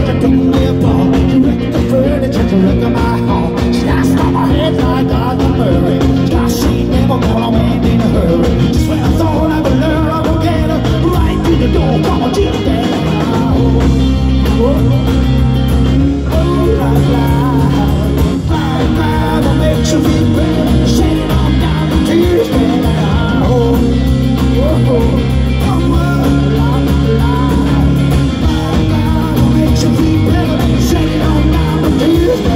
you don't live long. You wreck the furniture, you wreck my home. She got stop my head like God the Murray. She never gonna win in a hurry. Just when I thought I would learn, I would get her right through the door. Come on, Jim, down. Oh, la la. Bye, will make you feel better. Shake it on down to Tuesday. Oh, oh, oh, la la. Bye, will make you feel better. Shake it on down to Tuesday.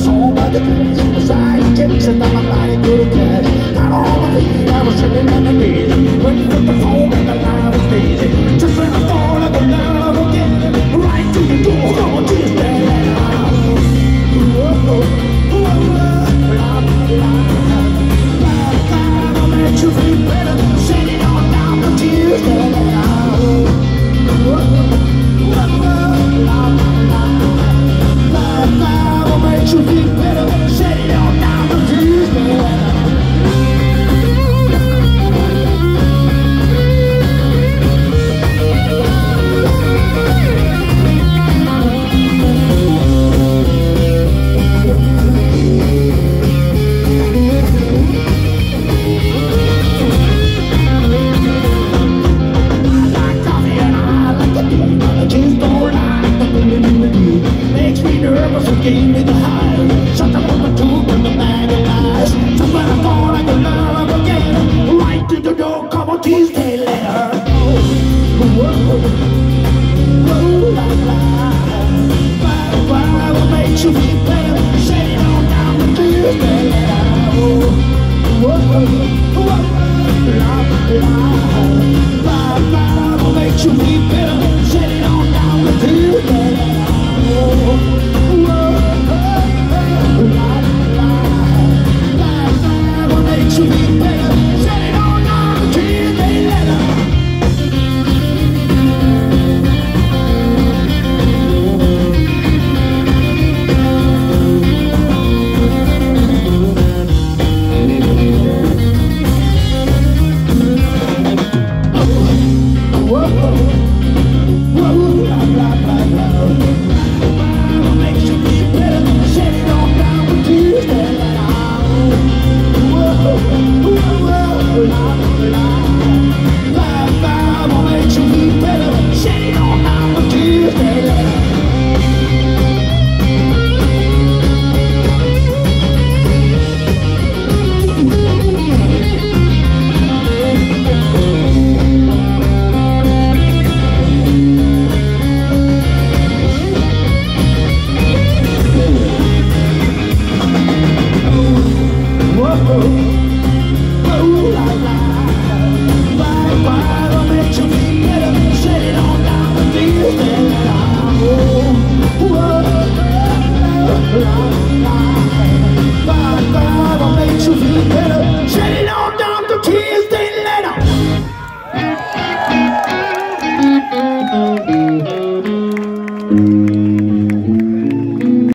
Inside the kitchen, I'm a mighty good cat. Got all my feet, I was sitting on the knee.